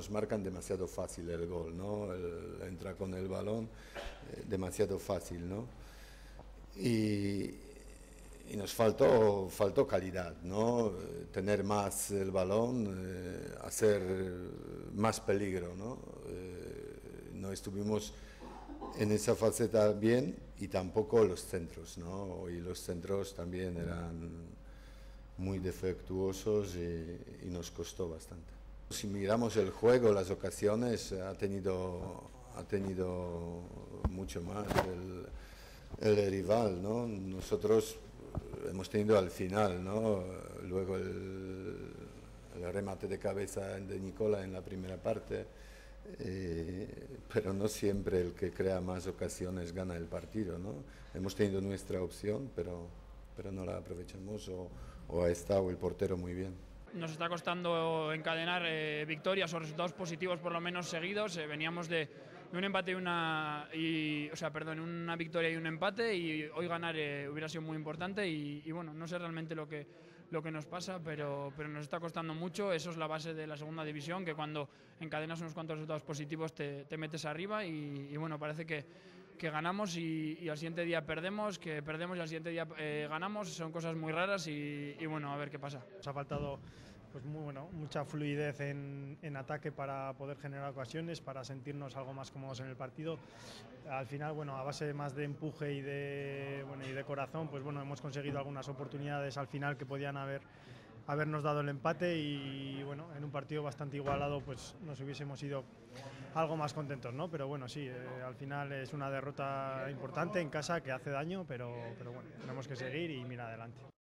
Nos marcan demasiado fácil el gol, ¿no? Entra con el balón demasiado fácil, ¿no? Y nos faltó calidad, ¿no? Tener más el balón, hacer más peligro, ¿no? No estuvimos en esa faceta bien y tampoco los centros, ¿no? Y los centros también eran muy defectuosos y nos costó bastante. Si miramos el juego, las ocasiones, ha tenido mucho más el rival, ¿no? Nosotros hemos tenido al final, ¿no? Luego el remate de cabeza de Nicola en la primera parte, pero no siempre el que crea más ocasiones gana el partido, ¿no? Hemos tenido nuestra opción, pero no la aprovechamos o ha estado el portero muy bien. Nos está costando encadenar victorias o resultados positivos por lo menos seguidos. Veníamos de un empate y una victoria y un empate, y hoy ganar hubiera sido muy importante y bueno, no sé realmente lo que nos pasa, pero nos está costando mucho. Eso es la base de la segunda división, que cuando encadenas unos cuantos resultados positivos te metes arriba y bueno, parece que ganamos y al siguiente día perdemos, que perdemos y al siguiente día ganamos. Son cosas muy raras y bueno, a ver qué pasa. Nos ha faltado pues mucha fluidez en ataque para poder generar ocasiones, para sentirnos algo más cómodos en el partido. Al final, bueno, a base más de empuje y de corazón, pues bueno, hemos conseguido algunas oportunidades al final que podían habernos dado el empate, y bueno, en un partido bastante igualado pues nos hubiésemos ido algo más contentos, ¿no? Pero bueno, sí, al final es una derrota importante en casa que hace daño, pero bueno, tenemos que seguir y mirar adelante.